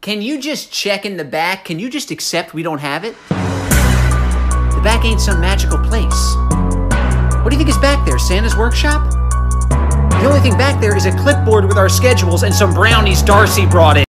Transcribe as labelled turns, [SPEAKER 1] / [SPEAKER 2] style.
[SPEAKER 1] Can you just check in the back? Can you just accept we don't have it? The back ain't some magical place. What do you think is back there, Santa's workshop? The only thing back there is a clipboard with our schedules and some brownies Darcy brought in.